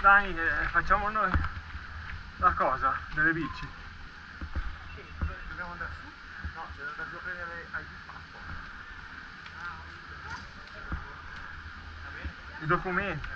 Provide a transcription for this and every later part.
Dai, facciamo noi la cosa delle bici. Sì, dobbiamo andare su? No, c'è da andare giù a prendere ID passport. Va bene? I documenti.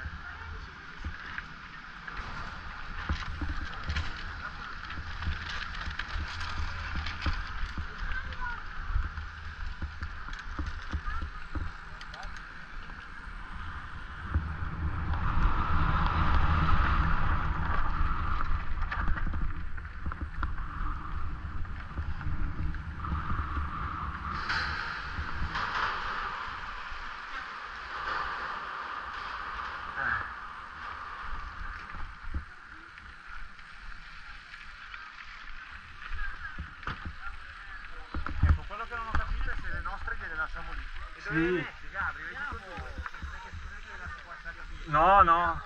Ecco, quello che non ho capito è se le nostre gliele lasciamo lì. E dove le metti, Gabri? Vedi tu due. Non è che le lasci qua stare lì. No, no.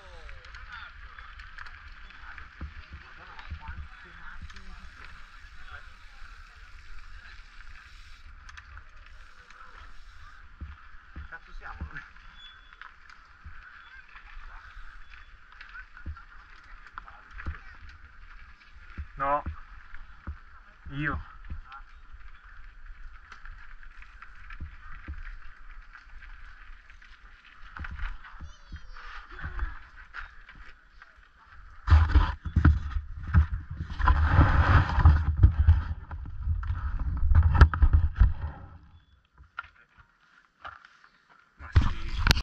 Quante macchine ci sono? Cazzo siamo noi? No. Io.